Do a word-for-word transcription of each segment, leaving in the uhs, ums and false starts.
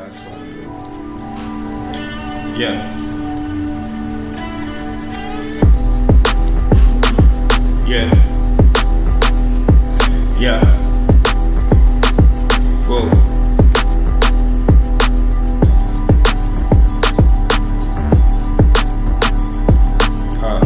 Nice one. Yeah. Yeah. Yeah. Whoa. Uh.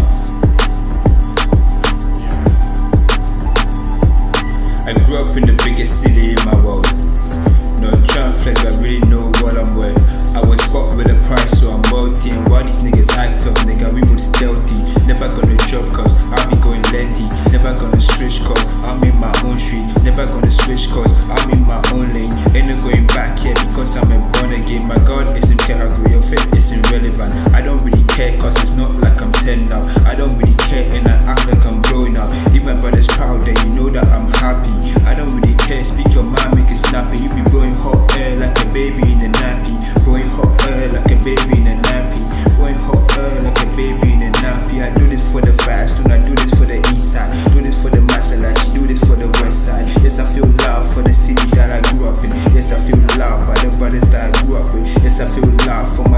I grew up in the biggest city in my world. No trying flex, but I really know what I'm worth. I was bought with a price, so I'm wealthy. And while these niggas act up, nigga, we move stealthy. Never gonna drop cause I'll be going lengthy. Never gonna switch cause I'm in my own street. Never gonna switch cause I'm in my own lane. Ain't no going back here because I'm a born again. My God isn't category, your faith isn't relevant. I don't really care cause it's not like I'm ten now. I don't really care and I act like I'm blowing up. If my brother's proud then you know that I'm happy. I don't really care, speak your mind, make it snappy. You be blowing hot air like a baby in a nappy. Blowing hot air like a baby in a nappy. Blowing hot air like a baby in a nappy. I do this for the fast, and I do this for the east side. Do this for the Masalachi, do this for the west side. Yes, I feel love for the city that I grew up in. Yes, I feel love by the brothers that I grew up with. Yes, I feel love for